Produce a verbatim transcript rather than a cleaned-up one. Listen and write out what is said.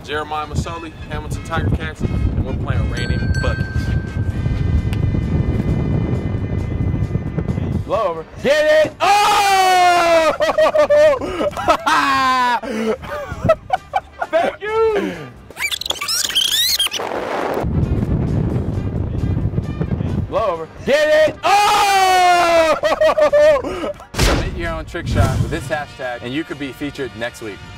Jeremiah Masoli, Hamilton Tiger Cats, and we're playing Raining Buckets. Blow over. Get it! Oh! Thank you! Blow over. Get it! Oh! Submit your own trick shot with this hashtag and you could be featured next week.